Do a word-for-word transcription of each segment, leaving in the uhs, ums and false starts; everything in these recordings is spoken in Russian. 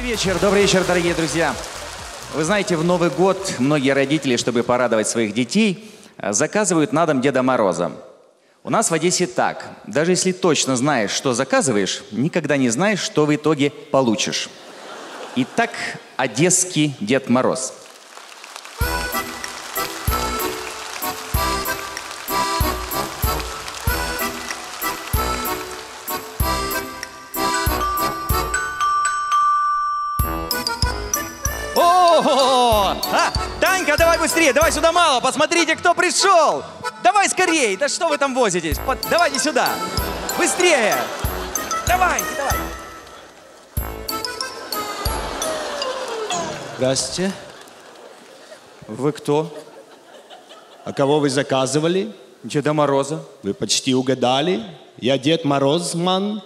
вечер, добрый вечер, дорогие друзья. Вы знаете, в Новый год многие родители, чтобы порадовать своих детей, заказывают на дом Деда Мороза. У нас в Одессе так. Даже если точно знаешь, что заказываешь, никогда не знаешь, что в итоге получишь. Итак, одесский Дед Мороз. О, а, Танька, давай быстрее, давай сюда, мало, посмотрите, кто пришел. Давай скорее, да что вы там возитесь? Под... Давайте сюда, быстрее. Давайте, давай. Здравствуйте. Вы кто? А кого вы заказывали? Деда Мороза. Вы почти угадали. Я Дед Морозман.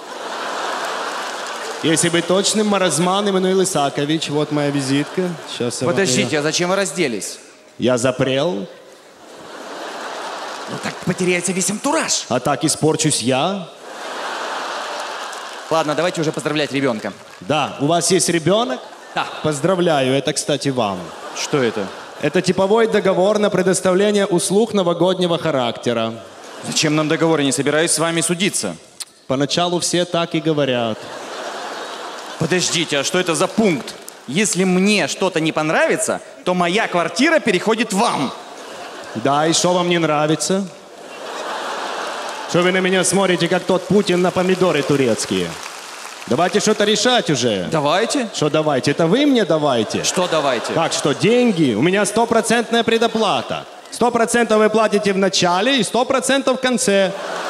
Если быть точным, Морозман Эммануил Исаакович. Вот моя визитка. Сейчас я Подождите, вам... а зачем вы разделись? Я запрел. Ну так потеряется весь антураж. А так испорчусь я. Ладно, давайте уже поздравлять ребенка. Да, у вас есть ребенок? Да. Поздравляю, это, кстати, вам. Что это? Это типовой договор на предоставление услуг новогоднего характера. Зачем нам договор? Я не собираюсь с вами судиться. Поначалу все так и говорят. Подождите, а что это за пункт? Если мне что-то не понравится, то моя квартира переходит вам. Да, и что вам не нравится? Что вы на меня смотрите, как тот Путин на помидоры турецкие? Давайте что-то решать уже. Давайте. Что давайте? Это вы мне давайте? Что давайте? Как что, деньги? У меня стопроцентная предоплата. Сто процентов вы платите в начале и сто процентов в конце.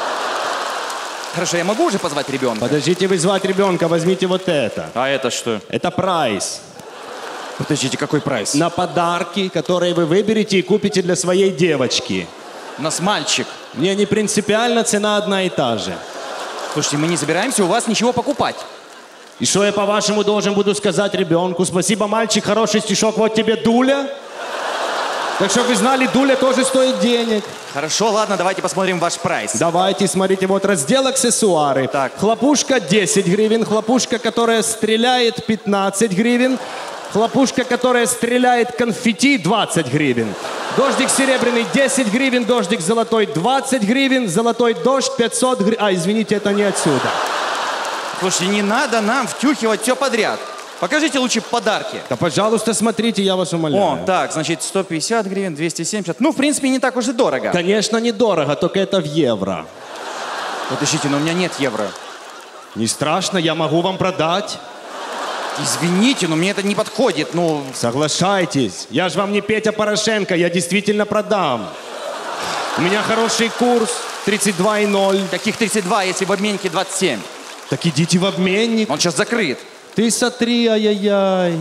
Хорошо, я могу уже позвать ребенка? Подождите вызвать ребенка, возьмите вот это. А это что? Это прайс. Подождите, какой прайс? На подарки, которые вы выберете и купите для своей девочки. У нас мальчик. Мне не принципиально, цена одна и та же. Слушайте, мы не собираемся у вас ничего покупать. И что я, по-вашему, должен буду сказать ребенку? Спасибо, мальчик, хороший стишок, вот тебе дуля. Так что вы знали, дуля тоже стоит денег. Хорошо, ладно, давайте посмотрим ваш прайс. Давайте, смотрите, вот раздел аксессуары. Так. Хлопушка десять гривен, хлопушка, которая стреляет пятнадцать гривен, хлопушка, которая стреляет конфетти двадцать гривен. Дождик серебряный десять гривен, дождик золотой двадцать гривен, золотой дождь пятьсот гривен. А, извините, это не отсюда. Слушайте, не надо нам втюхивать все подряд. Покажите лучше подарки. Да, пожалуйста, смотрите, я вас умоляю. О, так, значит, сто пятьдесят гривен, двести семьдесят. Ну, в принципе, не так уж и дорого. Конечно, недорого, только это в евро. Подождите, но у меня нет евро. Не страшно, я могу вам продать. Извините, но мне это не подходит, ну... Соглашайтесь, я же вам не Петя Порошенко, я действительно продам. У меня хороший курс, тридцать два и ноль. Каких тридцать два, если в обменнике двадцать семь? Так идите в обменник. Он сейчас закрыт. Ты сотри, ай-яй-яй.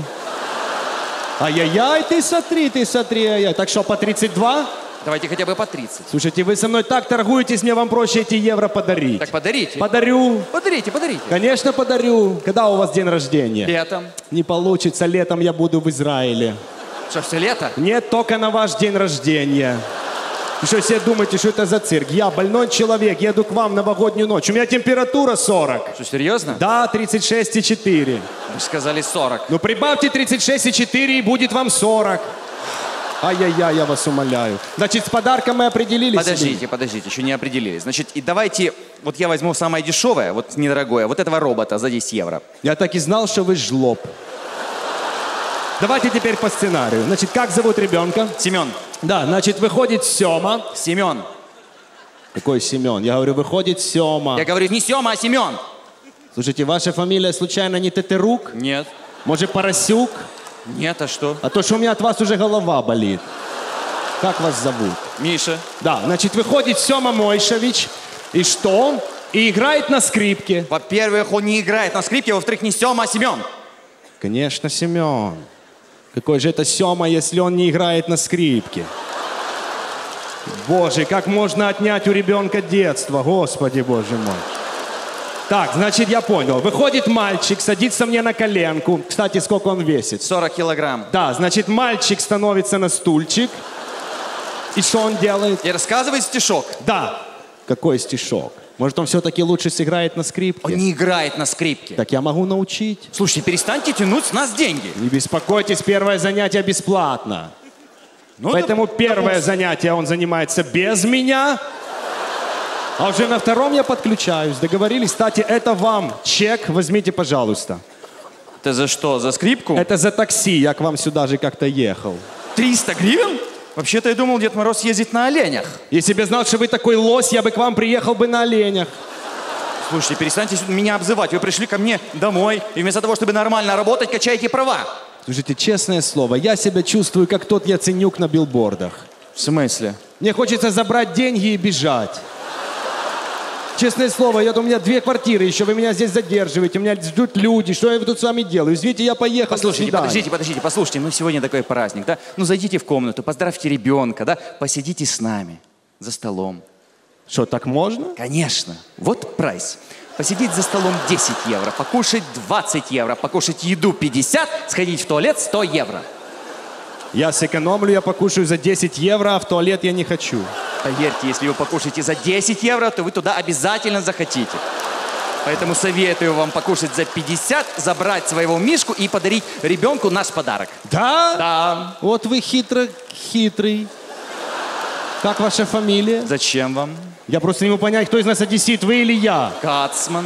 Ай-яй-яй, ты сотри, ты сотри, ай-яй. Так что, по тридцать два? Давайте хотя бы по тридцать. Слушайте, вы со мной так торгуетесь, мне вам проще эти евро подарить. Так подарите. Подарю. Подарите, подарите. Конечно, подарю. Когда у вас день рождения? Летом. Не получится, летом я буду в Израиле. Что, все лето? Нет, только на ваш день рождения. Вы что все думаете, что это за цирк? Я больной человек, еду к вам в новогоднюю ночь. У меня температура сорок. Что, серьезно? Да, тридцать шесть и четыре. Вы сказали сорок. Ну прибавьте тридцать шесть и четыре, и будет вам сорок. Ай-яй-яй, я вас умоляю. Значит, с подарком мы определились. Подождите, или? подождите, еще не определились. Значит, и давайте, вот я возьму самое дешевое, вот недорогое, вот этого робота за десять евро. Я так и знал, что вы жлоб. Давайте теперь по сценарию. Значит, как зовут ребенка? Семен. Да, значит, выходит Сема. Семен. Какой Семен? Я говорю, выходит Сема. Я говорю, не Сема, а Семен. Слушайте, ваша фамилия случайно не Тетерук? Нет. Может, Поросюк? Нет, а что? А то, что у меня от вас уже голова болит. Как вас зовут? Миша. Да, значит, выходит Сема Мойшевич. И что? И играет на скрипке. Во-первых, он не играет на скрипке, во-вторых, не Сема, а Семен. Конечно, Семен. Какой же это Сема, если он не играет на скрипке? Боже, как можно отнять у ребенка детство? Господи, боже мой. Так, значит, я понял. Выходит мальчик, садится мне на коленку. Кстати, сколько он весит? сорок килограмм. Да, значит, мальчик становится на стульчик. И что он делает? И рассказывает стишок. Да. Какой стишок? Может, он все-таки лучше сыграет на скрипке? Он не играет на скрипке. Так я могу научить. Слушайте, перестаньте тянуть с нас деньги. Не беспокойтесь, первое занятие бесплатно. Ну, Поэтому это... первое занятие он занимается без меня, а уже на втором я подключаюсь. Договорились? Кстати, это вам чек, возьмите, пожалуйста. Это за что, за скрипку? Это за такси, я к вам сюда же как-то ехал. триста гривен? Вообще-то я думал, Дед Мороз ездит на оленях. Если бы я знал, что вы такой лось, я бы к вам приехал бы на оленях. Слушайте, перестаньте меня обзывать. Вы пришли ко мне домой, и вместо того, чтобы нормально работать, качаете права. Слушайте, честное слово, я себя чувствую, как тот Яценюк на билбордах. В смысле? Мне хочется забрать деньги и бежать. Честное слово, я, у меня две квартиры еще, вы меня здесь задерживаете, у меня ждут люди, что я тут с вами делаю? Извините, я поехал. Послушайте, подождите, подождите, послушайте, ну сегодня такой праздник, да? Ну зайдите в комнату, поздравьте ребенка, да? Посидите с нами за столом. Что, так можно? Конечно. Вот прайс. Посидеть за столом десять евро, покушать двадцать евро, покушать еду пятьдесят, сходить в туалет сто евро. Я сэкономлю, я покушаю за десять евро, а в туалет я не хочу. Поверьте, если вы покушаете за десять евро, то вы туда обязательно захотите. Поэтому советую вам покушать за пятьдесят, забрать своего мишку и подарить ребенку наш подарок. Да? Да. Вот вы хитро хитрый. Как ваша фамилия? Зачем вам? Я просто не могу понять, кто из нас одессит, вы или я. Кацман.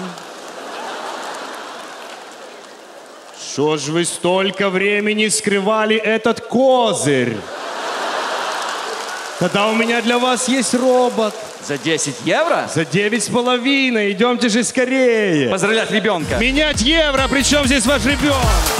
Что ж вы столько времени скрывали этот козырь? Тогда у меня для вас есть робот. За десять евро? За девять с половиной. Идемте же скорее. Поздравлять ребенка. Менять евро, причем здесь ваш ребенок?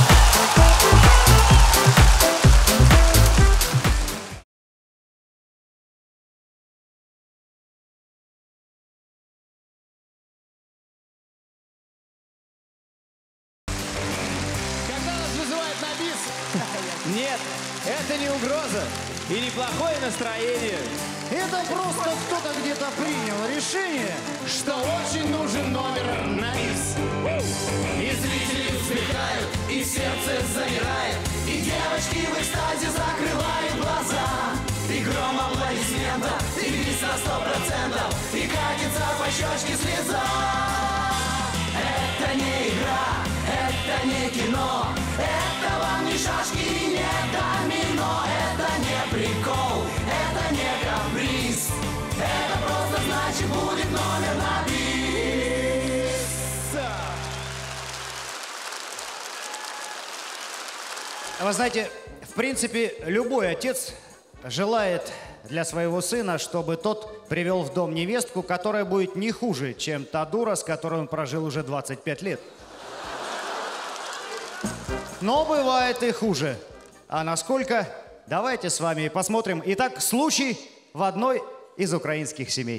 Нет, это не угроза и не плохое настроение. Это просто кто-то где-то принял решение, что очень нужен номер на бис. И зрители вздыхают, и сердце замирает, и девочки в экстазе закрывают глаза. И гром аплодисментов, и бис на сто процентов, и катится по щечке слеза. Это не игра, это не кино, это вам не шашки и не домино, это не прикол, это не каприз, это просто значит будет номер на бис. Вы знаете, в принципе, любой отец желает для своего сына, чтобы тот привел в дом невестку, которая будет не хуже, чем та дура, с которой он прожил уже двадцать пять лет. Но бывает и хуже. А насколько? Давайте с вами посмотрим. Итак, случай в одной из украинских семей.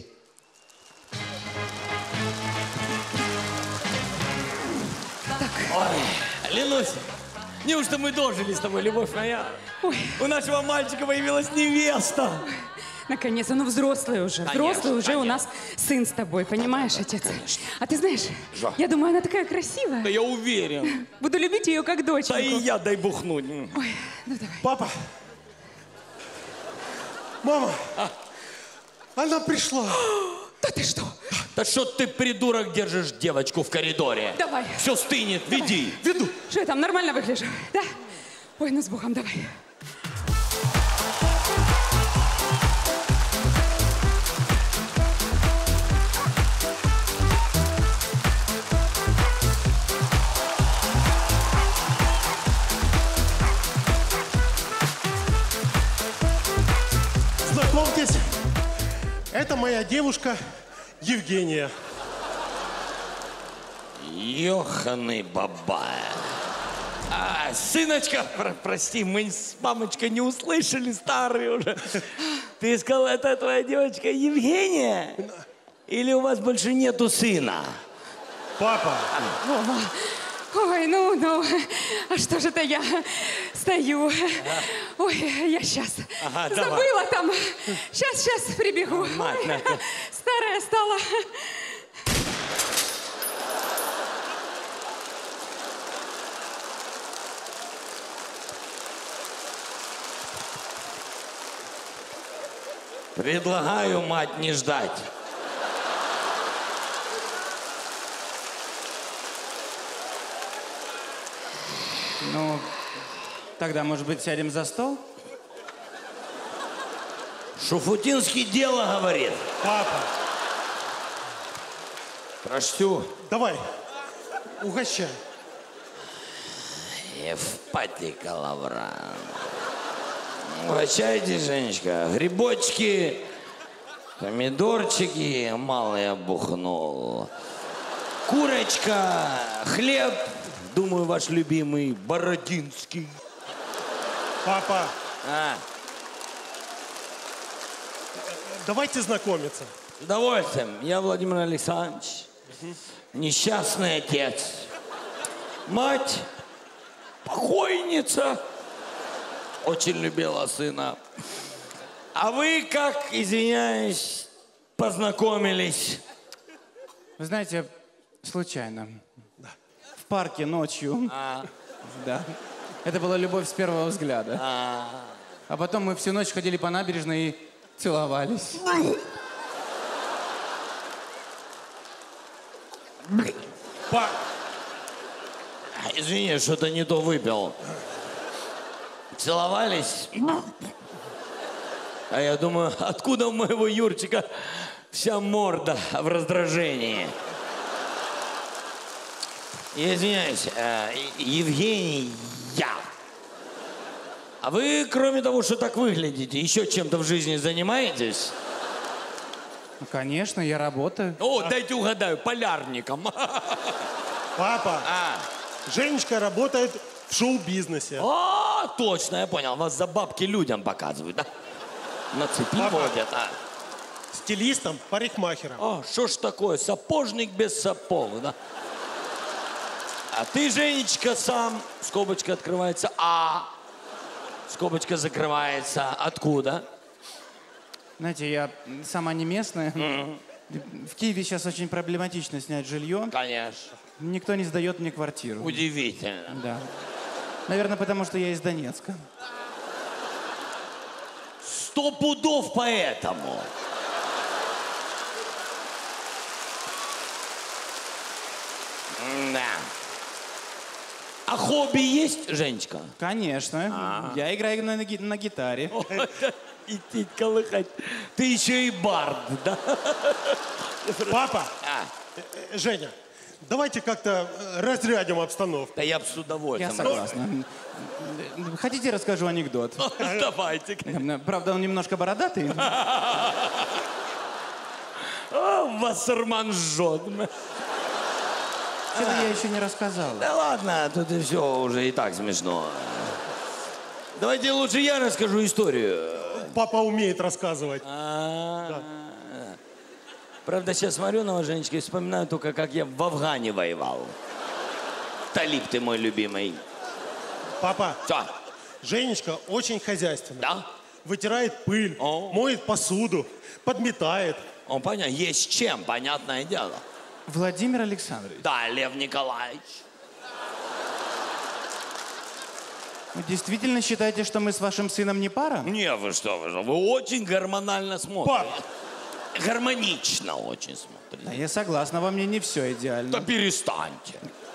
Ой, Ленуся, неужто мы дожили с тобой, любовь моя? Ой. У нашего мальчика появилась невеста. Наконец, он взрослый уже. Конечно, взрослый уже конечно. у нас сын с тобой, понимаешь, отец? А ты знаешь, Жа. я думаю, она такая красивая. Да я уверен. Буду любить ее как доченьку. Да и я дай бухнуть. Ой, ну давай. Папа! Мама! Она пришла! Да ты что? Да что ты, придурок, держишь девочку в коридоре? Давай. Все стынет, веди. Веду! Что я там, нормально выгляжу? Да? Ой, ну с Богом, давай. Знакомьтесь, это моя девушка Евгения. Ёханый бабай. А, сыночка, про- прости, мы с мамочкой не услышали, старые уже. Ты сказал, это твоя девочка Евгения? Или у вас больше нету сына? Папа! Вова. Ой, ну, ну, а что же это я стою? Ой, я сейчас Ага, давай. забыла там. Сейчас, сейчас прибегу. Мать, Ой, на. старая стала. Предлагаю, мать, не ждать. Ну, тогда, может быть, сядем за стол? Шуфутинский дело говорит. Папа, Прочту. давай, угощай. Евпатий Калавран. Угощайте, Женечка. Грибочки, помидорчики, мало я бухнул. Курочка, хлеб, думаю, ваш любимый бородинский. Папа, А, давайте знакомиться. с удовольствием. Я Владимир Александрович, несчастный отец. Мать, покойница, очень любила сына. А вы, как, извиняюсь, познакомились? Вы знаете, случайно. В парке ночью. А, Да. Это была любовь с первого взгляда. а, А потом мы всю ночь ходили по набережной и целовались. Па, извини, что-то не то выпил. Целовались? А я думаю, откуда у моего Юрчика вся морда в раздражении? Я извиняюсь, э, Евгений, я. А вы, кроме того, что так выглядите, еще чем-то в жизни занимаетесь? Ну, конечно, я работаю. О, дайте угадаю, полярником. папа, А, Женечка работает в шоу-бизнесе. а, точно, я понял. Вас за бабки людям показывают, да? На цепи Папа. водят, а? Стилистом, парикмахером. А, что ж такое, сапожник без сапог, да? А ты, Женечка, сам, скобочка открывается, а, скобочка закрывается, откуда? Знаете, я сама не местная. В Киеве сейчас очень проблематично снять жилье. Конечно. Никто не сдает мне квартиру. Удивительно. Да. Наверное, потому что я из Донецка. Сто пудов поэтому. Да. А хобби есть, Женечка? Конечно. Я играю на, ги- на гитаре. Идти колыхать. Ты еще и бард, да? Папа, А, э, Женя, давайте как-то э, разрядим обстановку. да я бы с Я удовольствием. согласна. Хотите, расскажу анекдот? Давайте. Правда, он немножко бородатый. А, Вассерман жжет. Что-то я еще не рассказала. Да ладно, тут и все уже и так смешно. Давайте лучше я расскажу историю. Папа умеет рассказывать. А, Правда, сейчас смотрю на вас, Женечка, и вспоминаю только, как я в Афгане воевал. Талиб ты мой любимый. Папа, Что? Женечка очень хозяйственная. Да? Вытирает пыль, О. моет посуду, подметает. Он понятно, есть чем, понятное дело. Владимир Александрович, Да, Лев Николаевич. вы действительно считаете, что мы с вашим сыном не пара? Не, вы что, вы что, вы очень гормонально смотрите. Пап, Гармонично очень смотрите. Да, я согласна, во мне не все Да идеально. перестаньте.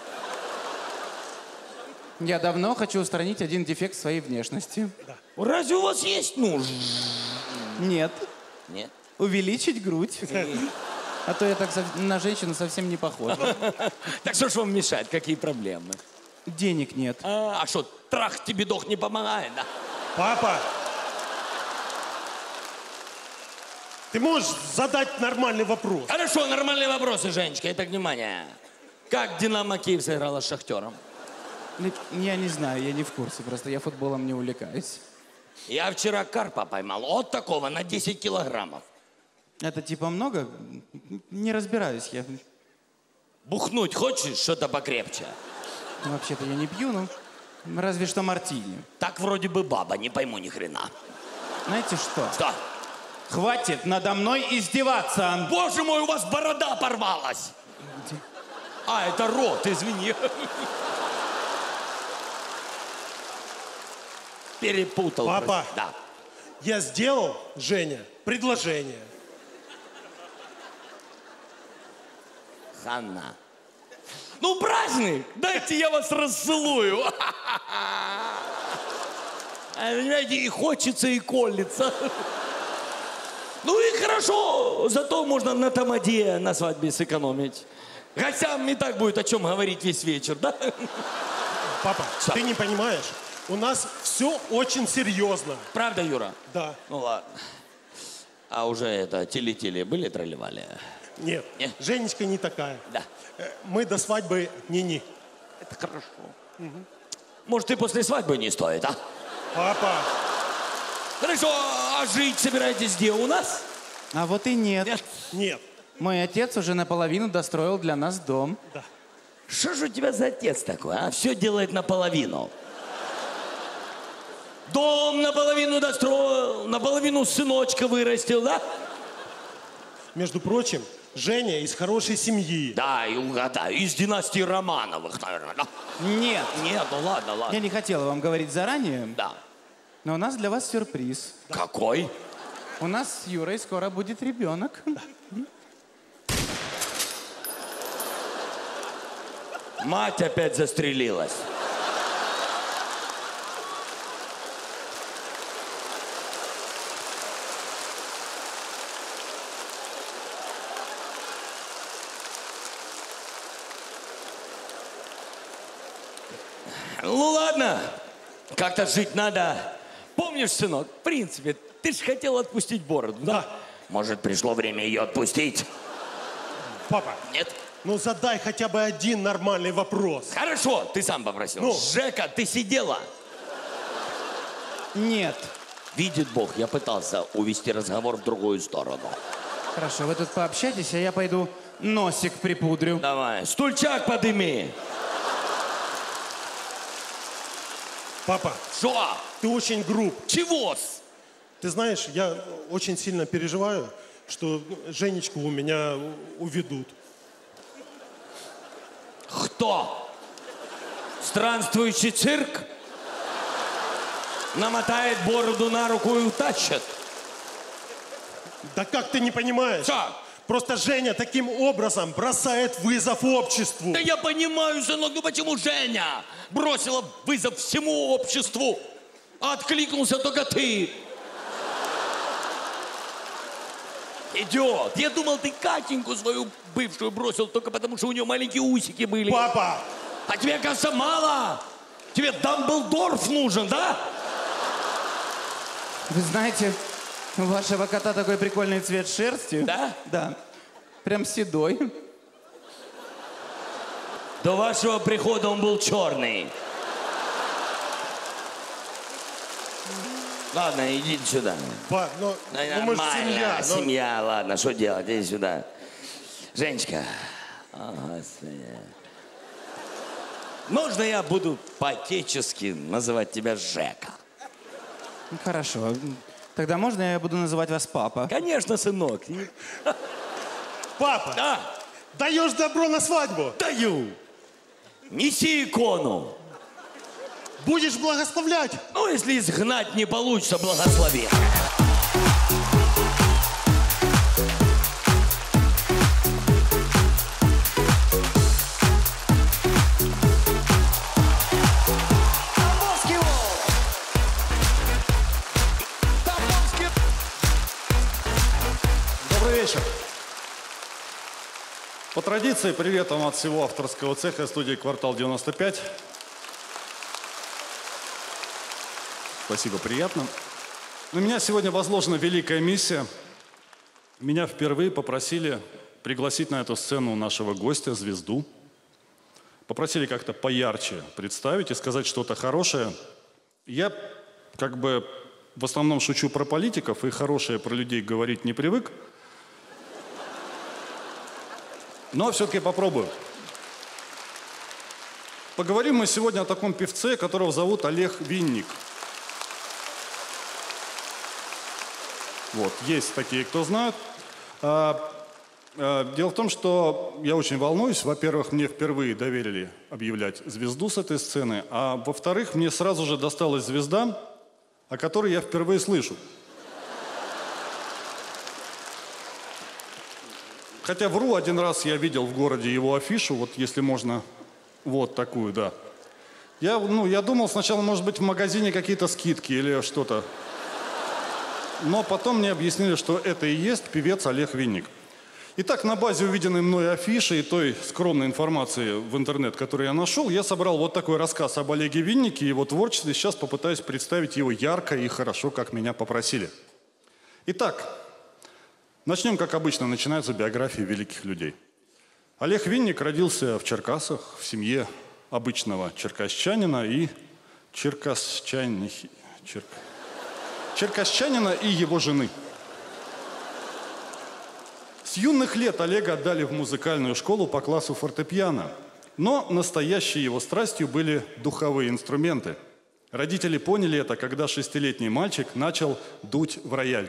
Я давно хочу устранить один дефект своей внешности. Разве у вас есть нужд? Нет. Нет. Увеличить грудь. А то я так сов- на женщину совсем не похож. Так что ж вам мешает? Какие проблемы? Денег нет. А что, трах тебе дох не помогает, да? папа, ты можешь задать нормальный вопрос? Хорошо, нормальные вопросы, Женечка. Итак, внимание. Как Динамо Киев сыграла с Шахтером? Ну, я не знаю, я не в курсе, просто я футболом не увлекаюсь. Я вчера карпа поймал. Вот такого, на десять килограммов. Это типа много? Не разбираюсь я. Бухнуть хочешь что-то покрепче? Ну, вообще-то я не пью, ну, разве что мартини. Так вроде бы баба, не пойму ни хрена. Знаете что? Что? Хватит надо мной издеваться. Боже мой, у вас борода порвалась! А, это рот, извини. Перепутал. Папа. прости. Да. Я сделал, Женя, предложение. Ханна. Ну, праздник! Дайте я вас расцелую. Понимаете, и хочется, и колется. Ну и хорошо, зато можно на тамаде на свадьбе сэкономить. Гостям и так будет о чем говорить весь вечер, да? Папа, Что? ты не понимаешь, у нас все очень серьезно. Правда, Юра? Да. Ну ладно. А уже это, теле-теле были, тролливали? Нет, Нет? Женечка не такая. Да. Э, Мы до свадьбы не-не. Это хорошо. Может, и после свадьбы не стоит, а? Папа, Хорошо, а жить собираетесь где, у нас? А вот и нет. Нет. нет. Мой отец уже наполовину достроил для нас дом. Что же у тебя за отец такой, а? Все делает наполовину. Дом наполовину достроил, наполовину сыночка вырастил, да? Между прочим, Женя из хорошей семьи. Да, и угадаю, из династии Романовых, наверное, да? Нет. Нет, ну ладно, ладно. Я не хотела вам говорить заранее, Да. но у нас для вас сюрприз. Какой? У нас с Юрой скоро будет ребенок. Мать опять застрелилась. Ну ладно, как-то жить надо. Помнишь, сынок, в принципе, ты же хотел отпустить бороду, да? Может, пришло время ее отпустить? Папа, Нет? ну задай хотя бы один нормальный вопрос. Хорошо, ты сам попросил. Ну? Жека, ты сидела? Нет. Видит Бог, я пытался увести разговор в другую сторону. Хорошо, вы тут пообщайтесь, а я пойду носик припудрю. Давай, стульчак подыми. Папа, Что? ты очень груб. Чего-с? Ты знаешь, я очень сильно переживаю, что Женечку у меня уведут. Кто? Странствующий цирк? Намотает бороду на руку и утащит. Да как ты не понимаешь? Что? Просто Женя таким образом бросает вызов обществу. Да я понимаю, сынок, ну почему Женя бросила вызов всему обществу, а откликнулся только ты? Идиот, я думал, ты Катеньку свою бывшую бросил только потому, что у нее маленькие усики были. Папа! А тебе, кажется, мало? Тебе Дамблдорф нужен, да? Вы знаете, у вашего кота такой прикольный цвет шерсти. Да? Да. Прям седой. До вашего прихода он был черный. Ладно, идите сюда. Па, ну, Ну, ну мы же нормально, семья. ну. семья, ладно, что делать, иди сюда. Женечка, о, Господи. Можно я буду по-отечески называть тебя Жека? Ну, хорошо. Тогда можно я буду называть вас папа? Конечно, сынок. Папа, Да, даешь добро на свадьбу? даю. Неси икону. Будешь благословлять? Ну, если изгнать не получится, благослови. Добрый вечер. По традиции, привет вам от всего авторского цеха студии «Квартал девяносто пять». Спасибо, приятно. На меня сегодня возложена великая миссия. Меня впервые попросили пригласить на эту сцену нашего гостя, звезду. Попросили как-то поярче представить и сказать что-то хорошее. Я как бы в основном шучу про политиков и хорошее про людей говорить не привык. Но все-таки попробую. Поговорим мы сегодня о таком певце, которого зовут Олег Винник. Вот, есть такие, кто знают. А, а, дело в том, что я очень волнуюсь. Во-первых, мне впервые доверили объявлять звезду с этой сцены. А во-вторых, мне сразу же досталась звезда, о которой я впервые слышу. Хотя вру, один раз я видел в городе его афишу. Вот если можно Вот такую, да. Я, ну, я думал сначала, может быть, в магазине какие-то скидки или что-то. Но потом мне объяснили, что это и есть певец Олег Винник. Итак, на базе увиденной мной афиши и той скромной информации в интернет, которую я нашел, я собрал вот такой рассказ об Олеге Виннике и его творчестве. Сейчас попытаюсь представить его ярко и хорошо, как меня попросили. Итак, начнем, как обычно, начинаются биографии великих людей. Олег Винник родился в Черкасах в семье обычного черкасчанина и черкасчани... Черк... черкасчанина и его жены. С юных лет Олега отдали в музыкальную школу по классу фортепиано. Но настоящей его страстью были духовые инструменты. Родители поняли это, когда шестилетний мальчик начал дуть в рояль.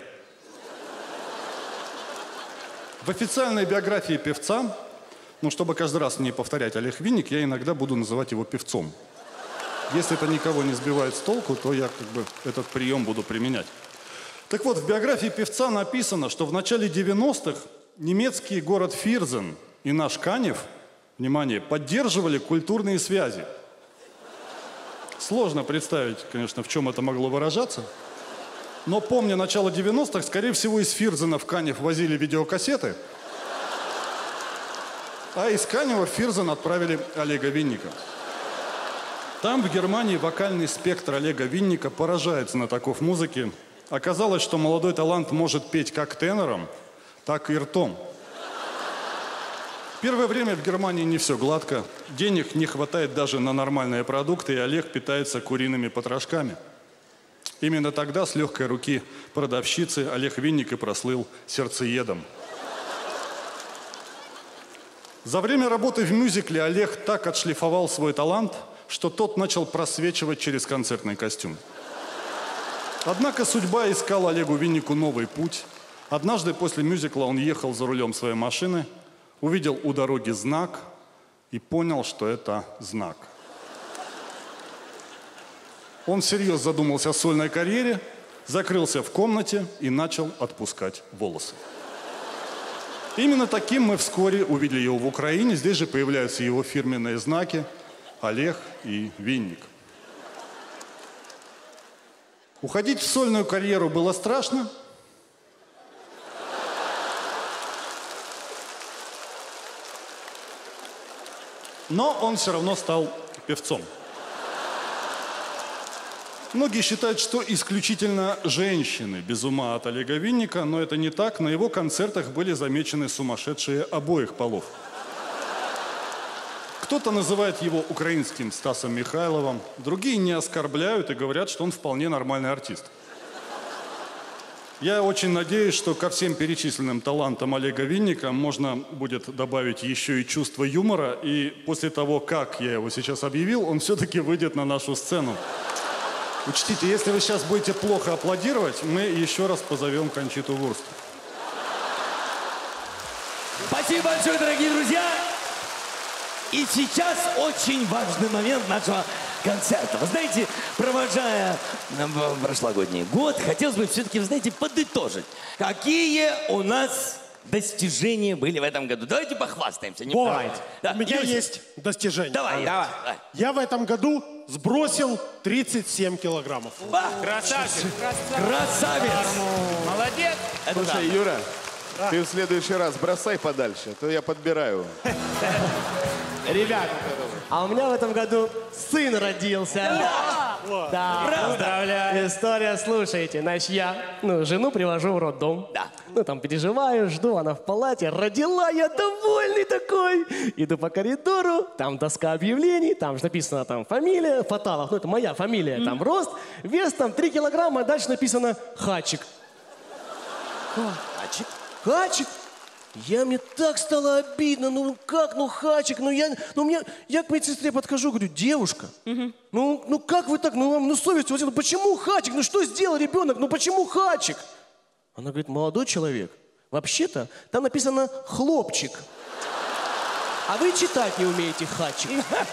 В официальной биографии певца, ну, чтобы каждый раз не повторять Олег Винник, я иногда буду называть его певцом. Если это никого не сбивает с толку, то я как бы этот прием буду применять. Так вот, в биографии певца написано, что в начале девяностых немецкий город Фирзен и наш Канев, внимание, поддерживали культурные связи. Сложно представить, конечно, в чем это могло выражаться. Но помня начало девяностых, скорее всего, из Фирзена в Канев возили видеокассеты, а из Канева в Фирзен отправили Олега Винника. Там, в Германии, вокальный спектр Олега Винника поражает знатоков музыки. Оказалось, что молодой талант может петь как тенором, так и ртом. Первое время в Германии не все гладко. Денег не хватает даже на нормальные продукты, и Олег питается куриными потрошками. Именно тогда с легкой руки продавщицы Олег Винник и прослыл сердцеедом. За время работы в мюзикле Олег так отшлифовал свой талант, что тот начал просвечивать через концертный костюм. Однако судьба искала Олегу Виннику новый путь. Однажды после мюзикла он ехал за рулем своей машины, увидел у дороги знак и понял, что это знак. Он всерьез задумался о сольной карьере, закрылся в комнате и начал отпускать волосы. Именно таким мы вскоре увидели его в Украине. Здесь же появляются его фирменные знаки Олег и Винник. Уходить в сольную карьеру было страшно. Но он все равно стал певцом. Многие считают, что исключительно женщины без ума от Олега Винника, но это не так. На его концертах были замечены сумасшедшие обоих полов. Кто-то называет его украинским Стасом Михайловым, другие не оскорбляют и говорят, что он вполне нормальный артист. Я очень надеюсь, что ко всем перечисленным талантам Олега Винника можно будет добавить еще и чувство юмора, и после того, как я его сейчас объявил, он все-таки выйдет на нашу сцену. Учтите, если вы сейчас будете плохо аплодировать, мы еще раз позовем Кончиту Вурст. Спасибо большое, дорогие друзья! И сейчас очень важный момент нашего концерта. Вы знаете, провожая прошлогодний год, хотелось бы все-таки, вы знаете, подытожить, какие у нас достижения были в этом году. Давайте похвастаемся. Не Давайте. Да. У меня Юрий, есть достижение. Давай, давай. давай. Я в этом году сбросил тридцать семь килограммов. Ба! Красавчик. Красавец! Молодец. Это Слушай, да. Юра, ты в следующий раз бросай подальше, а то я подбираю. Ребят, а у меня в этом году сын родился. Да. Поздравляю. История, слушайте. Значит, я ну, жену привожу в роддом. Да. Ну, там переживаю, жду, она в палате. Родила, я довольный такой. Иду по коридору, там доска объявлений, там же написано там фамилия Фаталов. Ну, это моя фамилия. Там рост, вес там три килограмма, а дальше написано Хачик. Хачик? Хачик? Я, мне так стало обидно, ну как, ну Хачик, ну я, ну мне, я к медсестре подхожу, говорю, девушка, ну, ну как вы так, ну вам, ну совесть, ну почему Хачик, ну что сделал ребенок, ну почему Хачик? Она говорит, молодой человек, вообще-то там написано хлопчик, а вы читать не умеете, Хачик.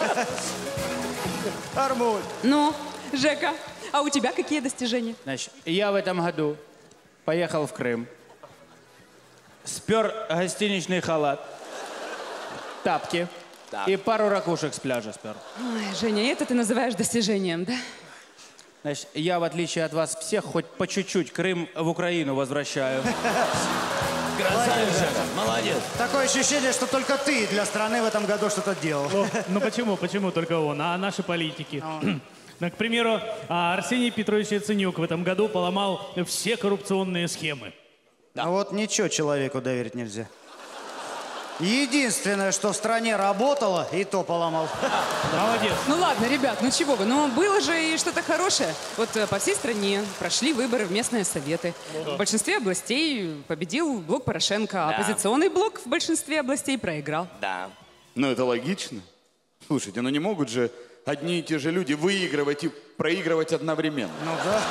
Армуд. Ну, Жека, а у тебя какие достижения? Значит, я в этом году поехал в Крым. Спер гостиничный халат, тапки, И пару ракушек с пляжа спер. Ой, Женя, это ты называешь достижением, да? Значит, я, в отличие от вас всех, хоть по чуть-чуть Крым в Украину возвращаю. Красавица, молодец. Такое ощущение, что только ты для страны в этом году что-то делал. Ну, ну почему, почему только он, а наши политики? Ну, к примеру, а, Арсений Петрович Яценюк в этом году поломал все коррупционные схемы. А вот ничего человеку доверить нельзя. Единственное, что в стране работало, и то поломал. Молодец. Ну ладно, ребят, ну чего вы, ну было же и что-то хорошее. Вот э, по всей стране прошли выборы в местные советы. В большинстве областей победил блок Порошенко, а Да. оппозиционный блок в большинстве областей проиграл. Да. Ну, это логично. Слушайте, ну не могут же одни и те же люди выигрывать и проигрывать одновременно. Ну да.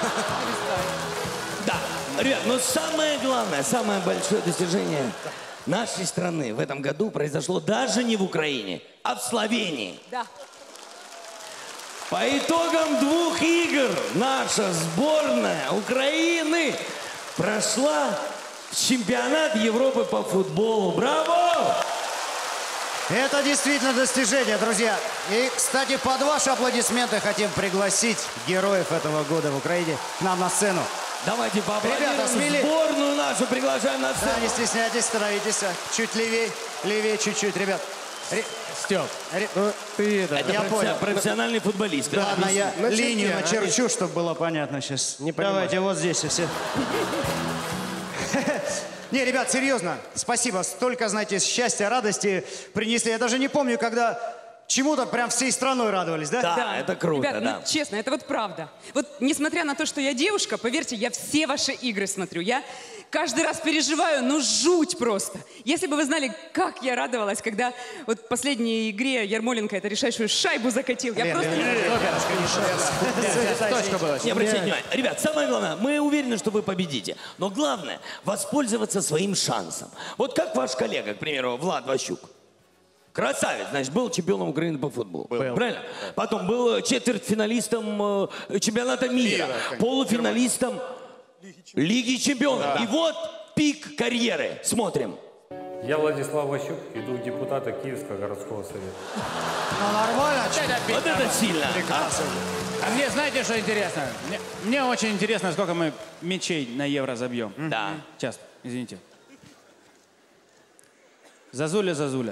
Да. Ребят, но самое главное, самое большое достижение нашей страны в этом году произошло даже не в Украине, а в Словении. Да. По итогам двух игр наша сборная Украины прошла в чемпионат Европы по футболу. Браво! Это действительно достижение, друзья. И, кстати, под ваши аплодисменты хотим пригласить героев этого года в Украине к нам на сцену. Давайте поаплодируем Ребята, смелее. сборную нашу, приглашаем на сцену. Да, не стесняйтесь, становитесь. Чуть левее, левее чуть-чуть, ребят. Ре- Степ, ре- ну ты это... Это Я профи- понял. профессиональный футболист. Ладно, я На линию черте, начерчу, чтобы было понятно сейчас. Не понимаю. Давайте вот здесь все. Не, ребят, серьезно, спасибо. Столько, знаете, счастья, радости принесли. Я даже не помню, когда чему-то прям всей страной радовались, да? Да, это круто, Ребят, да. ну честно, это вот правда. Вот несмотря на то, что я девушка, поверьте, я все ваши игры смотрю. Я каждый раз переживаю, ну жуть просто. Если бы вы знали, как я радовалась, когда вот в последней игре Ярмоленко это решающую шайбу закатил. Я просто... Точка была. Не обращайте внимания. Ребят, самое главное, мы уверены, что вы победите. Но главное, воспользоваться своим шансом. Вот как ваш коллега, к примеру, Влад Ващук. Красавец, значит, был чемпионом Украины по футболу. Правильно? Потом был четвертьфиналистом э, чемпионата мира, полуфиналистом Лиги чемпионов. И вот пик карьеры. Смотрим. Я Владислав Ващук, иду в депутаты Киевского городского совета. Ну, нормально. Вот это сильно. А? А мне знаете, что интересно? Мне, мне очень интересно, сколько мы мячей на евро забьем. Да. Сейчас, извините. Зазуля, Зазуля.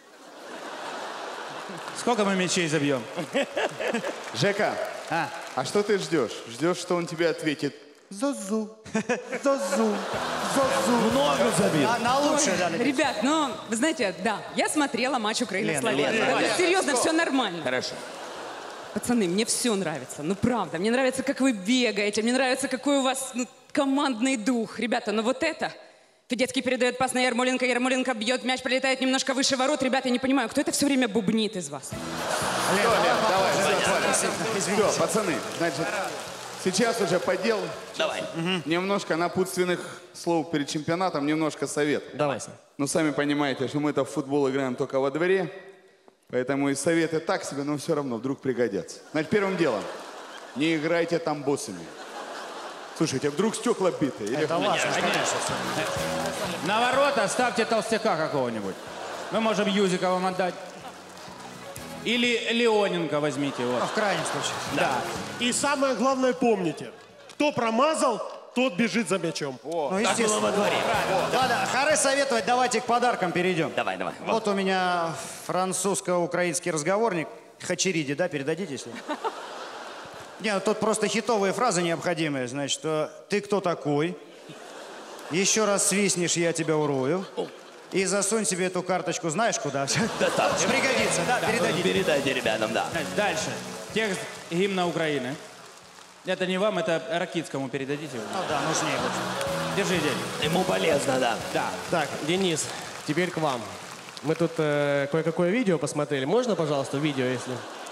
Сколько мы мячей забьем? Жека, А? а что ты ждешь? Ждешь, что он тебе ответит? Зазу, зазу, зазу. Много забил. На, на лучшее, да. Ребят, ну, вы знаете, да, я смотрела матч Украины Словения. Лена, Лена. Серьезно, все нормально. Хорошо. Пацаны, мне все нравится, ну правда. Мне нравится, как вы бегаете, мне нравится, какой у вас ну, командный дух. Ребята, ну вот это... Федецкий передает пас на Ярмоленко, Ярмоленко бьет, мяч пролетает немножко выше ворот. Ребята, я не понимаю, кто это все время бубнит из вас? Лен, Лен, давай, все, все, пацаны, значит, сейчас уже подел. Давай. Немножко напутственных слов перед чемпионатом, немножко совет. Давай. Ну, сами понимаете, что мы-то в футбол играем только во дворе, поэтому и советы так себе, но все равно вдруг пригодятся. Значит, первым делом, не играйте там боссами. Слушайте, а вдруг стекла битые? Или... Это важно, конечно. На ворота ставьте толстяка какого-нибудь. Мы можем Юзика вам отдать. Или Леоненко возьмите. Вот. В крайнем случае. Да. И самое главное помните, кто промазал, тот бежит за мячом. Ну, Так было естественно. во дворе. Ладно, харе советовать, давайте к подаркам перейдем. Давай, давай. Вот. Вот у меня французско-украинский разговорник. Хачериди, да, передадите, если? Не, ну тут просто хитовые фразы необходимые. Значит, что ты кто такой? Еще раз свистнешь, я тебя урою. И засунь себе эту карточку, знаешь куда? Достаточно. Пригодится, да, передадите. Передайте ребятам, да. Значит, дальше. Текст гимна Украины. Это не вам, это Ракитскому передадите. Ну да, нужнее будет. Держи, дядь. Ему полезно, да. Да. Так, Денис, теперь к вам. Мы тут э, кое-какое видео посмотрели. Можно, пожалуйста, видео, если...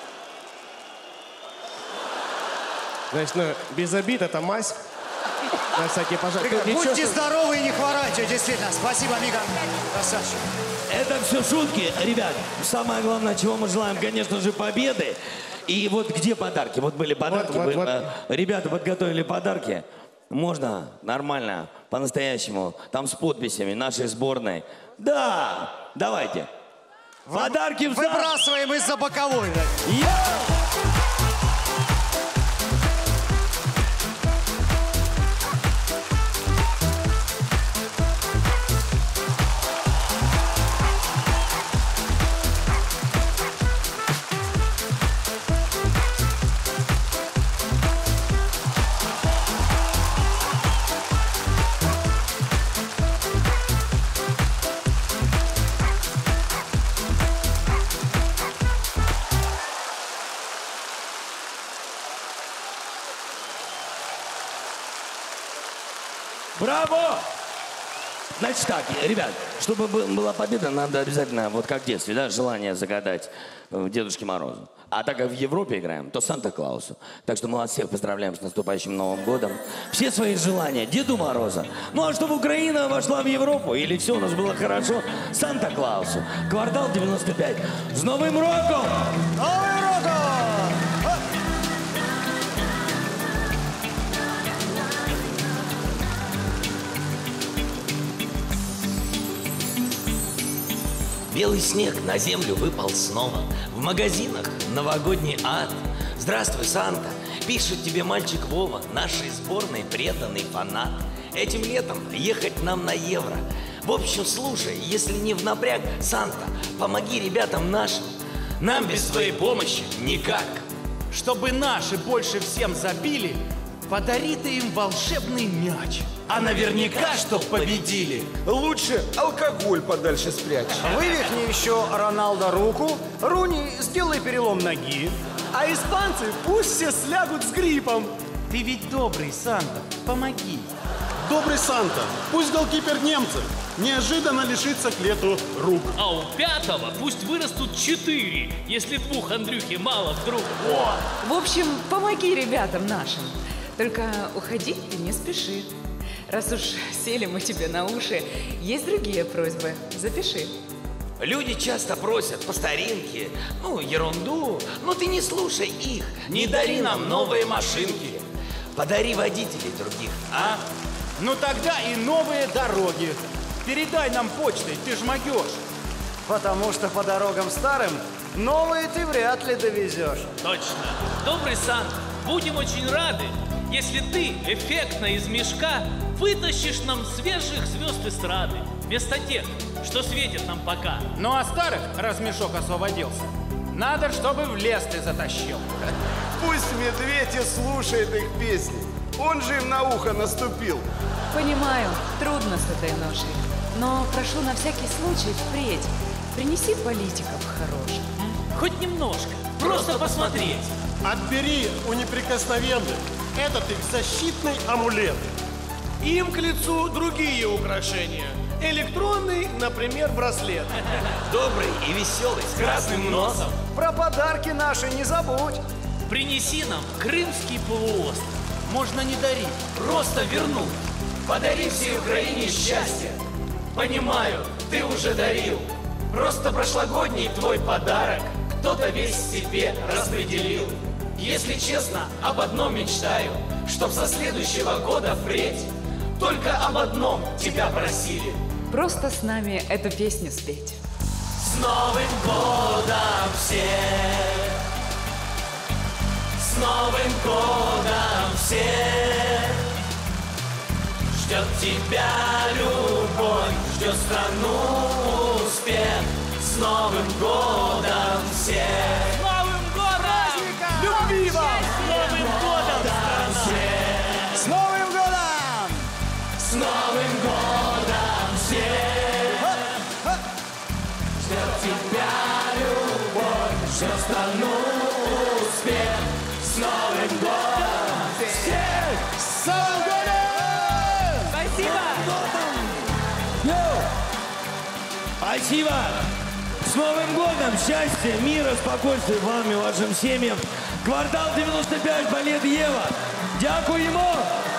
Значит, ну, без обид, это мазь. На всякий пожар. Тут ничего, Будьте что- здоровы и не хворайте, действительно. Спасибо, Мига. Красавчик. Это все шутки. Ребят, самое главное, чего мы желаем, конечно же, победы. И вот где подарки? Вот были подарки. вот, Вы, вот. э, Ребята подготовили подарки. Можно нормально, по-настоящему. Там с подписями нашей сборной. Да, давайте. Подарки в зал. Выбрасываем из-за боковой. Браво! Значит так, ребят, чтобы была победа, надо обязательно, вот как в детстве, да, желание загадать Дедушке Морозу. А так как в Европе играем, то Санта-Клаусу. Так что мы вас всех поздравляем с наступающим Новым годом. Все свои желания Деду Мороза. Ну а чтобы Украина вошла в Европу, или все у нас было хорошо, Санта-Клаусу. Квартал девяносто пять. С Новым роком! Новым роком! Белый снег на землю выпал снова. В магазинах новогодний ад. Здравствуй, Санта. Пишет тебе мальчик Вова, нашей сборной преданный фанат. Этим летом ехать нам на Евро. В общем, слушай, если не в напряг, Санта, помоги ребятам нашим. Нам без твоей помощи никак. Чтобы наши больше всем забили, подари ты им волшебный мяч. А наверняка, чтоб победили. Лучше алкоголь подальше спрячь. Вывихни еще Роналдо руку, Руни сделай перелом ноги, а испанцы пусть все слягут с гриппом. Ты ведь добрый, Санта, помоги. Добрый Санта, пусть голкипер немцев неожиданно лишится к лету рук. А у пятого пусть вырастут четыре, если двух Андрюхи мало вдруг. О! В общем, помоги ребятам нашим. Только уходить ты не спеши. Раз уж сели мы тебе на уши, есть другие просьбы. Запиши. Люди часто просят по старинке, ну, ерунду. Но ты не слушай их. Не дари нам новые машинки. Подари водителей других, а? Ну тогда и новые дороги. Передай нам почтой, ты ж могешь. Потому что по дорогам старым новые ты вряд ли довезешь. Точно. Добрый Санта, будем очень рады, если ты эффектно из мешка вытащишь нам свежих звезд эстрады, вместо тех, что светит нам пока. Ну а старых, раз мешок освободился, надо, чтобы в лес ты затащил. Пусть медведь и слушает их песни. Он же им на ухо наступил. Понимаю, трудно с этой ношей. Но прошу на всякий случай впредь принеси политиков хороших. Хоть немножко, просто посмотреть. Отбери у неприкосновенных этот их защитный амулет. Им к лицу другие украшения. Электронный, например, браслет. Добрый и веселый, с красным носом. Про подарки наши не забудь. Принеси нам Крымский полуостров. Можно не дарить, просто вернуть. Подари всей Украине счастье. Понимаю, ты уже дарил. Просто прошлогодний твой подарок кто-то весь себе распределил. Если честно, об одном мечтаю, чтоб со следующего года впредь только об одном тебя просили. Просто с нами эту песню спеть. С Новым годом всех! С Новым годом всех! Ждет тебя любовь, ждет страну успех. С Новым годом всех! С Новым годом! Любви вам! С Новым годом, страна! С Новым годом! С Новым годом всех! Ждет тебя любовь, ждет страну успех. С Новым годом всех! С Новым годом! Спасибо! Йоу! Спасибо! С Новым годом! Счастья, мира, спокойствия вам и вашим семьям! Квартал девяносто пять, балет Ева! Дякуємо!